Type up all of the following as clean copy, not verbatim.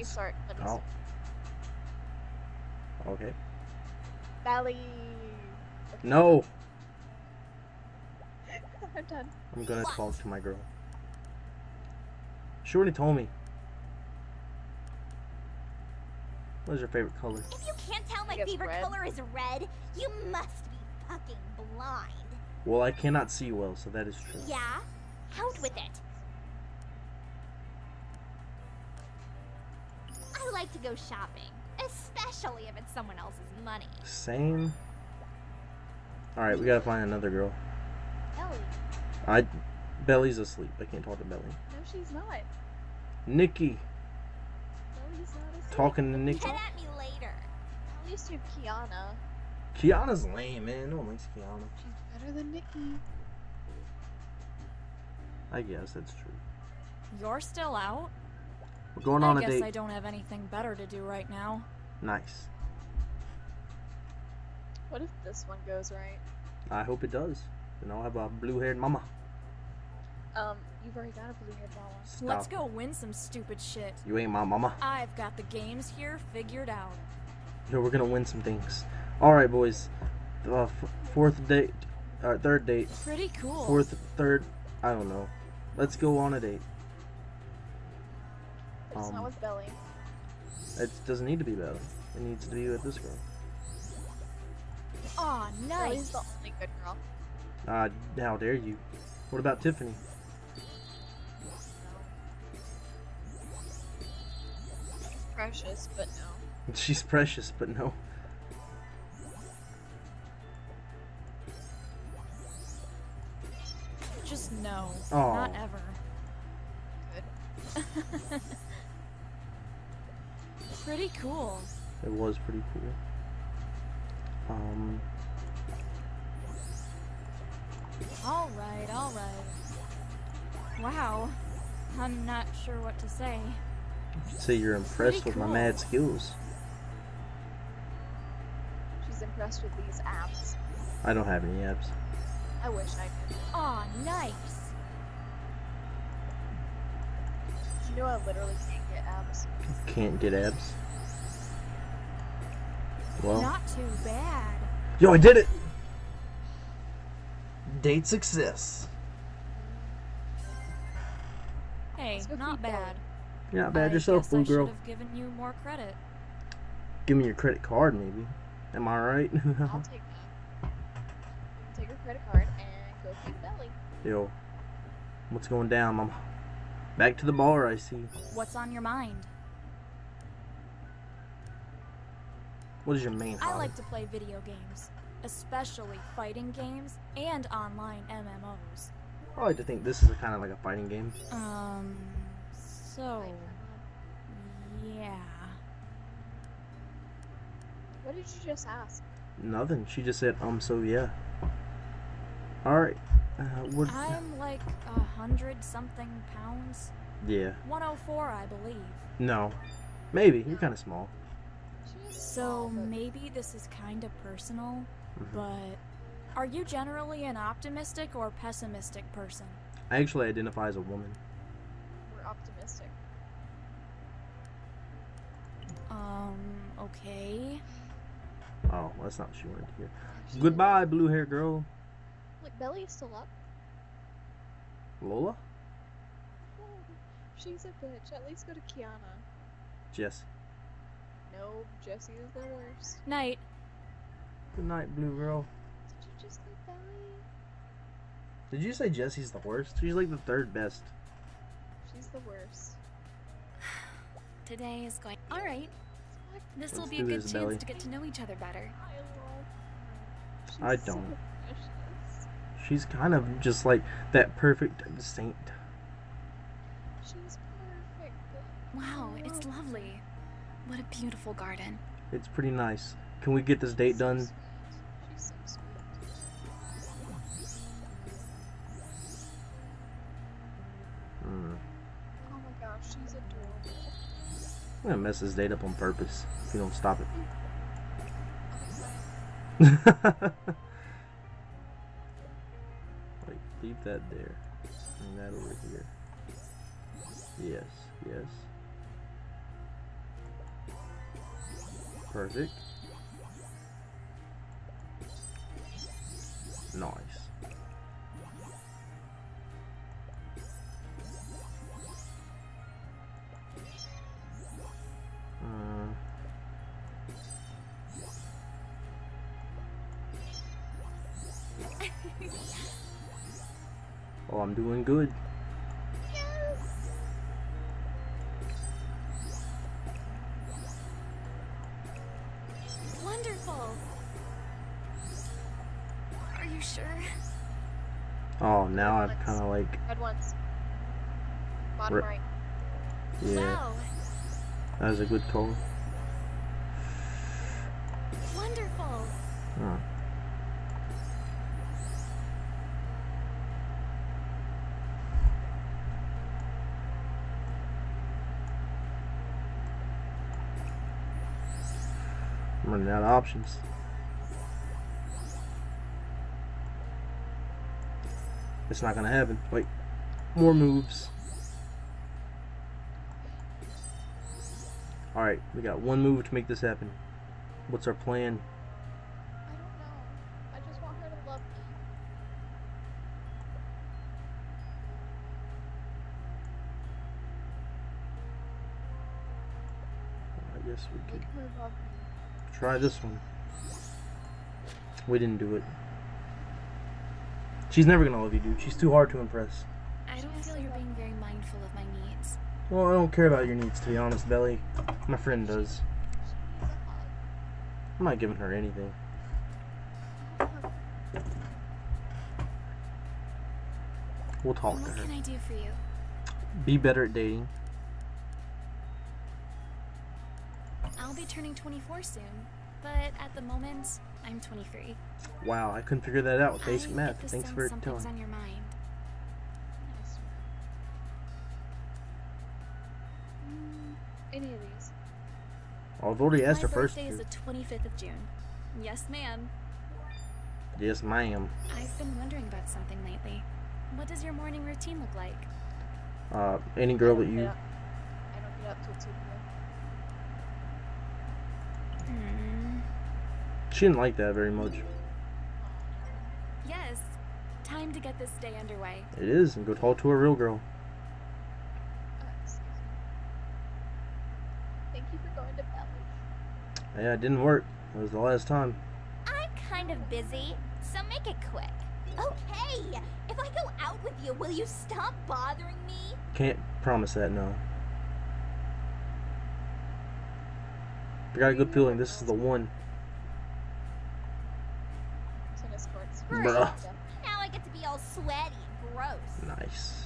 me start. Let me Oh, start. okay. Belly. Okay, No, I'm done. I'm gonna What? talk to my girl. She already told me. What is your favorite color? If you can't tell my I guess favorite red. color is red, you must be fucking blind. Well, I cannot see well, so that is true. Yeah? Out with it. I like to go shopping, especially if it's someone else's money. Same. All right, we gotta find another girl. Belly. Belly's asleep. I can't talk to Belly. No, she's not. Nikki, Belly's not asleep. talking to Nikki. Get at me later. At least you have Kiana. Kiana's lame, man. No one likes Kiana. She's better than Nikki. I guess that's true. You're still out? We're going on I a guess date. I don't have anything better to do right now. Nice. What if this one goes right? I hope it does. Then I'll have a blue-haired mama. You've already got a blue-haired mama. Stop. Let's go win some stupid shit. You ain't my mama. I've got the games here figured out. Yo, we're gonna win some things. All right, boys. Fourth date, third date. Pretty cool. Third. I don't know. Let's go on a date. But it's not with Belly. It doesn't need to be Belly. It needs to be with this girl. Aw, Belly's the nice. only good girl. How dare you? What about Tiffany? Precious, but no. She's precious, but no. Just no. Aw. Not ever. Good. Pretty cool. It was pretty cool. Alright, alright. Wow. I'm not sure what to say. You should say you're impressed Pretty with my cool. mad skills. She's impressed with these abs. I don't have any abs. I wish I did. Aw, nice. You know I literally can't get abs. Can't get abs. Well, Not too bad. yo, I did it! Date success. Hey, Let's go not feed Belly. bad. You're not bad I yourself, guess blue I girl. should have given you more credit. Give me your credit card, maybe. Am I right? I'll take that. Take her credit card and go feed Belly. Yo, what's going down, mama? Back to the bar, I see. What's on your mind? What is your main I hobby? like to play video games, especially fighting games and online MMOs. I like to think this is kind of like a fighting game. So, yeah. What did you just ask? Nothing. She just said, so yeah. Alright. What? I'm like 100-something pounds. Yeah. 104, I believe. No. Maybe. You're kind of small. She's So small, but maybe this is kind of personal, Mhm. but are you generally an optimistic or pessimistic person? I actually identify as a woman. we're optimistic. Okay. Oh, well, that's not what she wanted to hear. Actually, Goodbye, blue hair girl. Look, Belly is still up. Lola? Oh, she's a bitch. At least go to Kiana. Jesse. No, Jessie is the worst. Night. Good night, blue girl. Did you just leave Belly? Did you say Jesse's the worst? She's like the third best. She's the worst. Today is going. Alright, this will Let's be do a good this, chance Belly. to get to know each other better. I love her. She's I so don't. precious. She's kind of just like that perfect saint. She's perfect. Wow, I it's love lovely. What a beautiful garden. It's pretty nice. Can we get this date So done? sweet. She's so sweet. Hmm. Oh my gosh, she's adorable. I'm gonna mess this date up on purpose if you don't stop it. Like, leave that there. And that over here. Yes, yes. Perfect. Nice. Oh, I'm doing good. Wonderful. Are you sure? Oh, now I'm kind of like, Red ones. Bottom right. yeah, Wow. that was a good call. Wonderful. Huh. I'm running out of options. It's not gonna happen. Wait, more moves. Alright, we got one move to make this happen. What's our plan? I don't know. I just want her to love me. I guess we could Make her love me. try this one. We didn't do it. She's never gonna love you, dude. She's too hard to impress. I don't feel you're being very mindful of my needs. Well, I don't care about your needs, to be honest, Belly. My friend does. She needs a hug. I'm not giving her anything. We'll talk to What her. can I do for you? Be better at dating. I'll be turning 24 soon, but at the moment, I'm 23. Wow, I couldn't figure that out with basic I math. get the Thanks sense for something's telling. on your mind. Nice. Any of these. I've already asked her My first birthday is two. the 25th of June. Yes, ma'am. Yes, ma'am. I've been wondering about something lately. What does your morning routine look like? Any girl I that don't you... get up- I don't get up till 2 p.m. Hmm. She didn't like that very much. Yes. Time to get this day underway. It is, and go talk to a real girl. Excuse me. Thank you for going to Belly. Yeah, it didn't work. It was the last time. I'm kind of busy, so make it quick. Okay, if I go out with you, will you stop bothering me? Can't promise that, no. I got a good feeling this is the one. Tennis courts. Great. Bruh. Now I get to be all sweaty and gross. Nice.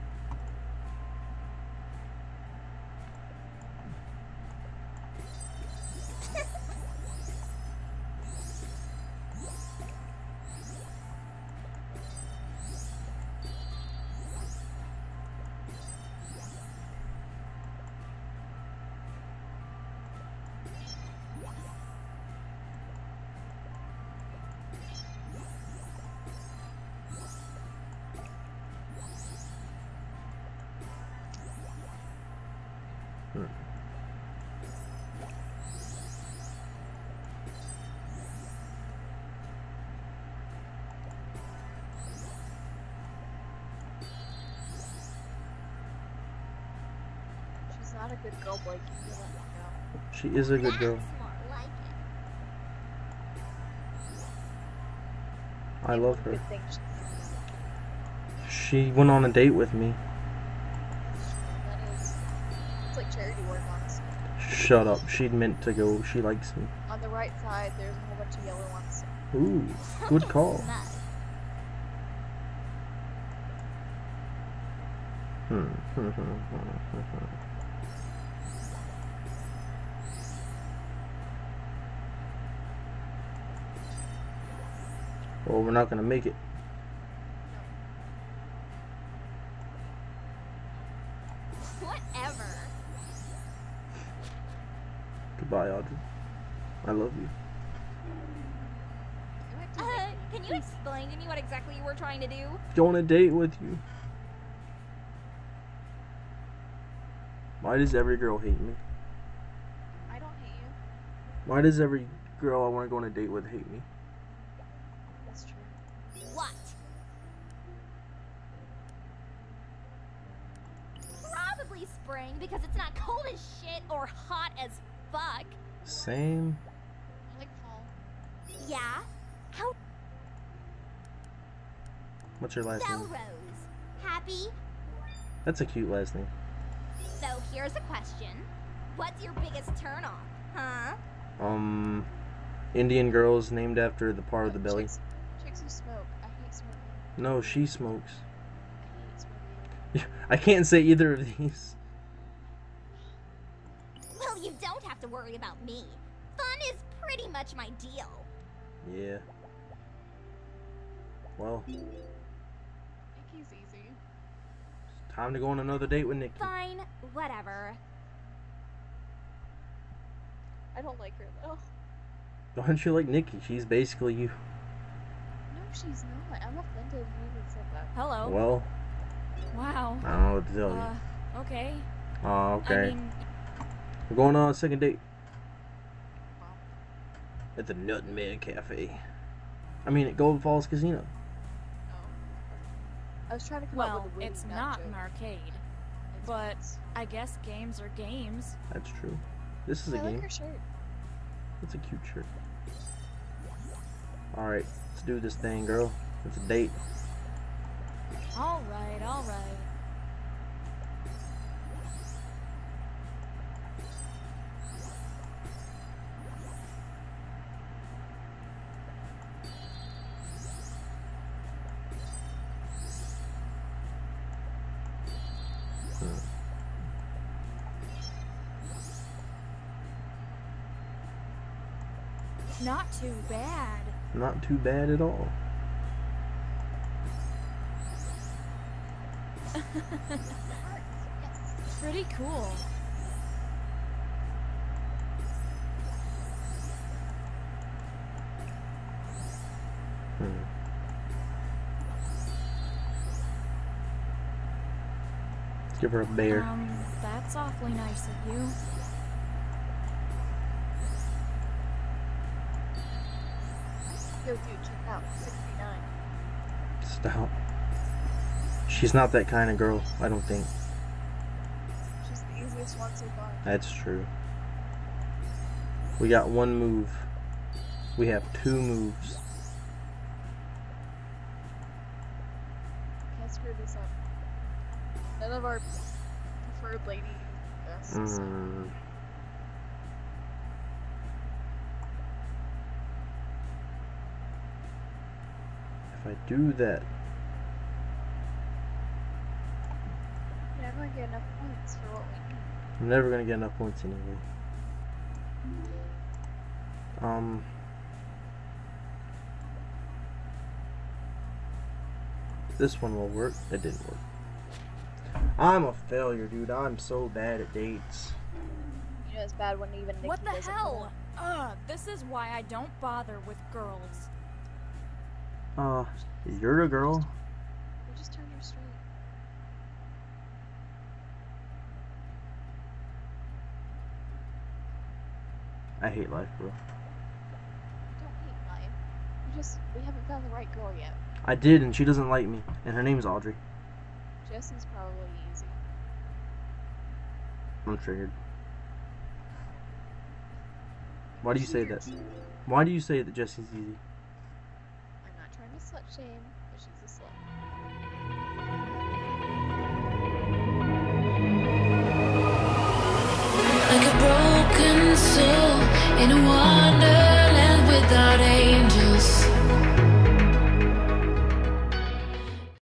She's not a good girl, Blake. You need to let me know. She is a good girl. That's more like it. I love her. Good thing she's She went on a date with me. that is. It's like charity work, honestly. Shut up. She meant to go. She likes me. On the right side, there's a whole bunch of yellow ones. Ooh, good call. Smug. Well, we're not gonna make it. Whatever. Goodbye, Audrey. I love you. You might do make me Can you explain to me what exactly you were trying to do? Go on a date with you. Why does every girl hate me? I don't hate you. Why does every girl I want to go on a date with hate me? That's true. What? Probably spring because it's not cold as shit or hot as fuck. Same. I like fall. Yeah? How What's your last name? Belrose. Happy? That's a cute last name. So here's a question. What's your biggest turn off? Huh? Indian girls named after the part of the belly. Chicks who smoke. I hate smoking. No, she smokes. I hate smoking. I can't say either of these. Well, you don't have to worry about me. Fun is pretty much my deal. Yeah. Well, Nikki's easy. time to go on another date with Nikki. Fine, whatever. I don't like her though. Why don't you like Nikki? She's basically you. No, she's not. I'm offended you even said that. Hello. Well, Wow. I don't know what to tell you. Okay. Oh, okay. I mean, We're going on a second date. At the Nutmeg Cafe. I mean, at Golden Falls Casino. No. I was trying to come up well, with a witty it's nut not joke. an arcade, It's but not. I guess games are games. That's true. This is a I like game. her shirt. It's a cute shirt. Alright, let's do this thing, girl. It's a date. Alright, alright. Not too bad. Not too bad at all. Pretty cool. Let's give her a bear. That's awfully nice of you. Yo, dude, check it out. 69. Stop. She's not that kind of girl, I don't think. She's the easiest one so far. That's true. We got one move. We have two moves. Can't screw this up. None of our preferred lady best. Mm. If I do that, You're never gonna get enough points for what we need. I'm never gonna get enough points anyway. This one will work. That didn't work. I'm a failure, dude. I'm so bad at dates. You know it's bad when even Nikki What the doesn't hell? know. This is why I don't bother with girls. You're a girl. We just turned her straight. I hate life, bro. Don't hate life. We haven't found the right girl yet. I did, and she doesn't like me. And her name's Audrey. Jesse's probably easy. I'm triggered. Why do you say that? Why do you say that Jesse's easy? I'm not trying to slut shame, but she's a slut. Like a broken soul in a wonderland without